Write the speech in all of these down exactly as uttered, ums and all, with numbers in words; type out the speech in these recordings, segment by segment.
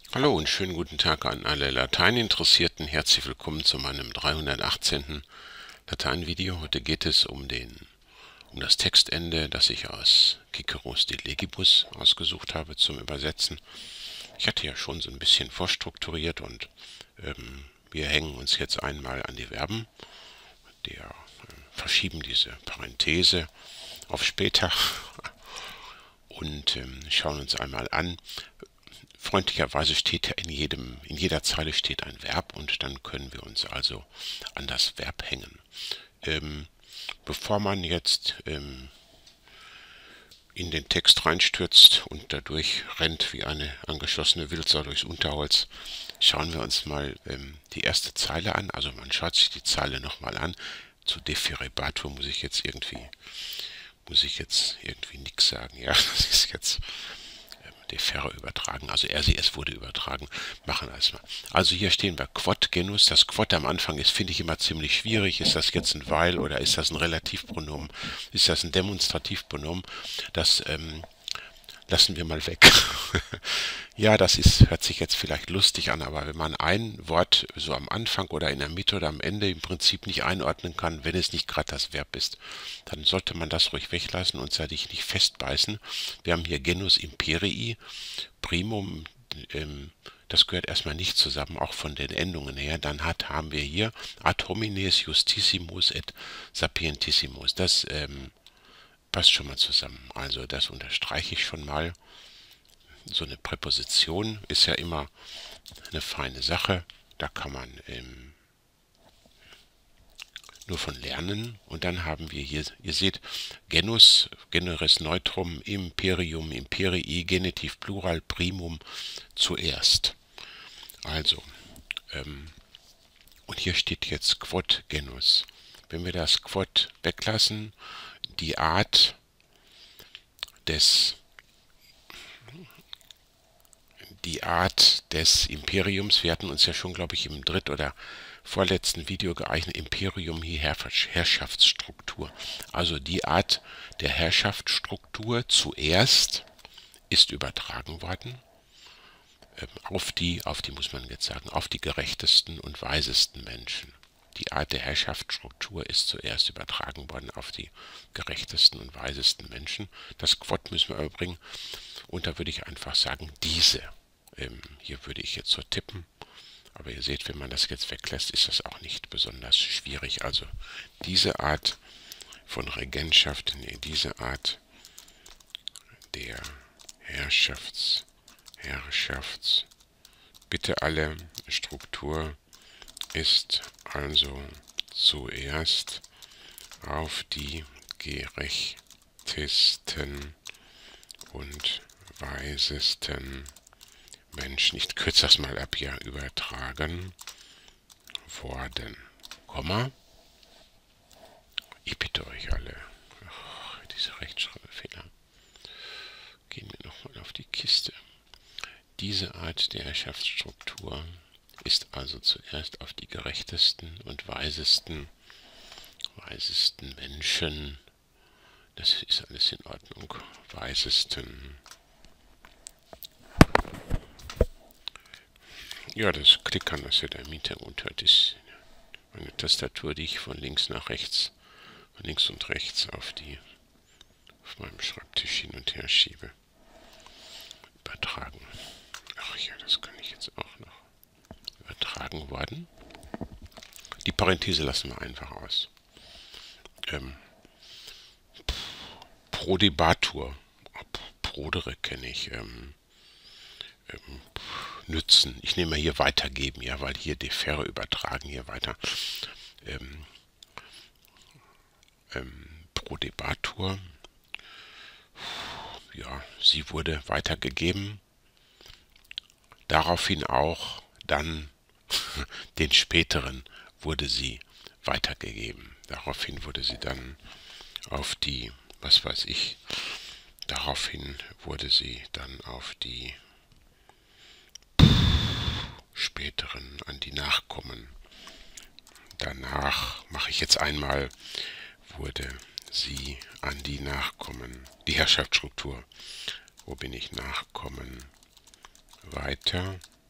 Hallo und schönen guten Tag an alle Lateininteressierten. Herzlich willkommen zu meinem dreihundertachtzehnten Lateinvideo. Heute geht es um den, um das Textende, das ich aus Ciceros De Legibus ausgesucht habe zum Übersetzen. Ich hatte ja schon so ein bisschen vorstrukturiert und ähm, wir hängen uns jetzt einmal an die Verben. Der, äh, verschieben diese Parenthese auf später und ähm, schauen uns einmal an. Freundlicherweise steht ja in jedem, in jeder Zeile steht ein Verb und dann können wir uns also an das Verb hängen. Ähm, bevor man jetzt ähm, in den Text reinstürzt und dadurch rennt wie eine angeschossene Wildsau durchs Unterholz, schauen wir uns mal ähm, die erste Zeile an. Also man schaut sich die Zeile nochmal an. Zu Deferebatur muss ich jetzt irgendwie, muss ich jetzt irgendwie nichts sagen. Ja, das ist jetzt Deferre übertragen, also er, sie, es wurde übertragen, machen wir es mal. Also hier stehen wir Quod Genus. Das Quod am Anfang ist, finde ich, immer ziemlich schwierig. Ist das jetzt ein Weil oder ist das ein Relativpronomen? Ist das ein Demonstrativpronomen? Das ähm, lassen wir mal weg. Ja, das ist, hört sich jetzt vielleicht lustig an, aber wenn man ein Wort so am Anfang oder in der Mitte oder am Ende im Prinzip nicht einordnen kann, wenn es nicht gerade das Verb ist, dann sollte man das ruhig weglassen und sich nicht festbeißen. Wir haben hier Genus Imperii, Primum, ähm, das gehört erstmal nicht zusammen, auch von den Endungen her. Dann hat, haben wir hier ad homines justissimus et sapientissimus. Das ähm, passt schon mal zusammen. Also das unterstreiche ich schon mal. So eine Präposition ist ja immer eine feine Sache. Da kann man ähm, nur von lernen. Und dann haben wir hier, ihr seht, Genus, Generis Neutrum, Imperium, Imperii, Genitiv Plural, Primum, zuerst. Also, ähm, und hier steht jetzt Quod Genus. Wenn wir das Quod weglassen, die Art des die Art des Imperiums, wir hatten uns ja schon, glaube ich, im dritt- oder vorletzten Video geeignet, Imperium hier Herrschaftsstruktur. Also die Art der Herrschaftsstruktur zuerst ist übertragen worden ähm, auf die, auf die muss man jetzt sagen, auf die gerechtesten und weisesten Menschen. Die Art der Herrschaftsstruktur ist zuerst übertragen worden auf die gerechtesten und weisesten Menschen. Das Quod müssen wir überbringen und da würde ich einfach sagen, diese. Ähm, hier würde ich jetzt so tippen, aber ihr seht, wenn man das jetzt weglässt, ist das auch nicht besonders schwierig. Also diese Art von Regentschaft, nee, diese Art der Herrschafts, Herrschafts, bitte alle, Struktur ist also zuerst auf die gerechtesten und weisesten Menschen, ich kürze das mal ab hier, übertragen worden. Komma. Ich bitte euch alle. Ach, diese Rechtschreibfehler. Gehen wir nochmal auf die Kiste. Diese Art der Herrschaftsstruktur ist also zuerst auf die gerechtesten und weisesten, weisesten Menschen, das ist alles in Ordnung, weisesten. Ja, das Klickern, das ihr da im Hintergrund hört, ist meine Tastatur, die ich von links nach rechts, von links und rechts auf die, auf meinem Schreibtisch hin und her schiebe. Übertragen. Ach ja, das kann ich jetzt auch noch. Übertragen worden. Die Parenthese lassen wir einfach aus. Ähm, Prodebatur. Prodere kenne ich. Ähm, ähm, nützen. Ich nehme hier weitergeben, ja, weil hier Deferre übertragen, hier weiter. Ähm, ähm, Prodebatur. Ja, sie wurde weitergegeben. Daraufhin auch dann den späteren wurde sie weitergegeben. Daraufhin wurde sie dann auf die, was weiß ich, daraufhin wurde sie dann auf die späteren, an die Nachkommen. Danach mache ich jetzt einmal, wurde sie an die Nachkommen, die Herrschaftsstruktur. Wo bin ich? Nachkommen weiter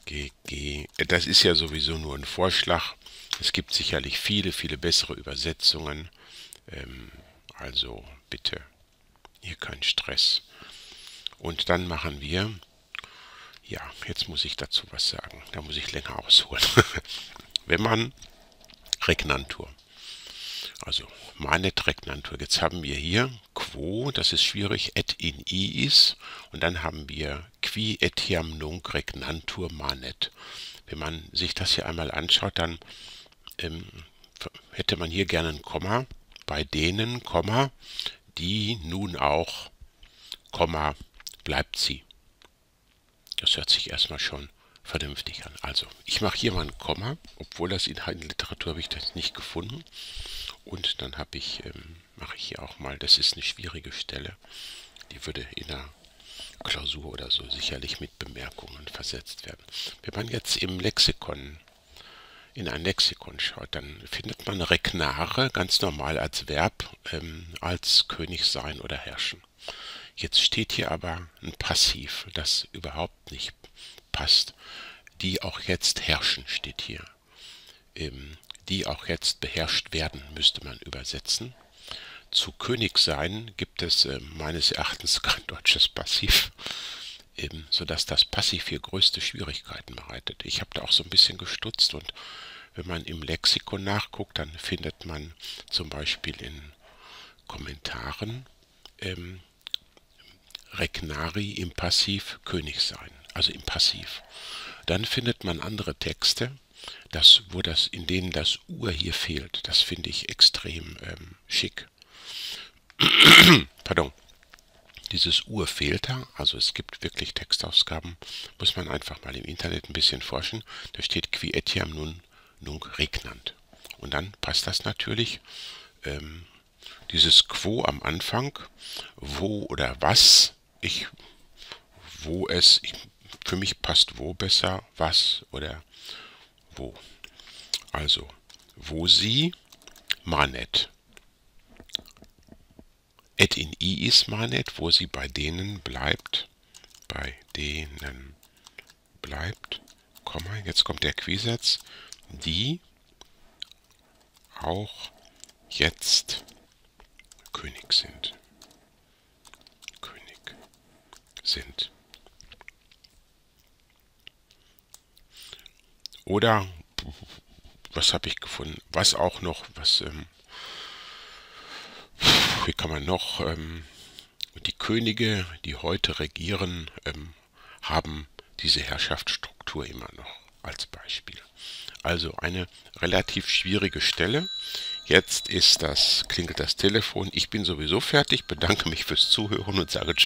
G G. Das ist ja sowieso nur ein Vorschlag. Es gibt sicherlich viele, viele bessere Übersetzungen. Ähm, also bitte hier kein Stress. Und dann machen wir, ja, jetzt muss ich dazu was sagen. Da muss ich länger ausholen. Wenn man Regnantur, also Manet Regnantur, jetzt haben wir hier quo, das ist schwierig, et in iis, und dann haben wir qui etiam nunc regnantur manet. Wenn man sich das hier einmal anschaut, dann ähm, hätte man hier gerne ein Komma, bei denen, Komma, die nun auch, Komma, bleibt sie. Das hört sich erstmal schon vernünftig an. Also, ich mache hier mal ein Komma, obwohl das in der Literatur habe ich das nicht gefunden. Und dann habe ich, ähm, mache ich hier auch mal, das ist eine schwierige Stelle, die würde in der Klausur oder so sicherlich mit Bemerkungen versetzt werden. Wenn man jetzt im Lexikon, in ein Lexikon schaut, dann findet man regnare ganz normal als Verb, ähm, als König sein oder herrschen. Jetzt steht hier aber ein Passiv, das überhaupt nicht passt. Die auch jetzt herrschen steht hier. Ähm, die auch jetzt beherrscht werden, müsste man übersetzen. Zu König sein gibt es äh, meines Erachtens kein deutsches Passiv, ähm, sodass das Passiv hier größte Schwierigkeiten bereitet. Ich habe da auch so ein bisschen gestutzt, und wenn man im Lexikon nachguckt, dann findet man zum Beispiel in Kommentaren ähm, Regnari im Passiv König sein, also im Passiv. Dann findet man andere Texte, das, wo das, in denen das Ur hier fehlt. Das finde ich extrem ähm, schick. Pardon. Dieses Ur fehlt da, also es gibt wirklich Textausgaben, muss man einfach mal im Internet ein bisschen forschen. Da steht qui etiam nun nunc regnant. Und dann passt das natürlich. Ähm, dieses quo am Anfang, wo oder was, ich, wo es, ich, für mich passt wo besser, was oder wo. Also, wo sie, manet. Et in iis manet, wo sie bei denen bleibt, bei denen bleibt, Komma, jetzt kommt der Quisatz, die auch jetzt König sind. König sind. Oder, was habe ich gefunden? Was auch noch, was, ähm, wie kann man noch, ähm, die Könige, die heute regieren, ähm, haben diese Herrschaftsstruktur immer noch als Beispiel. Also eine relativ schwierige Stelle. Jetzt ist das, klingelt das Telefon. Ich bin sowieso fertig, bedanke mich fürs Zuhören und sage Tschüss.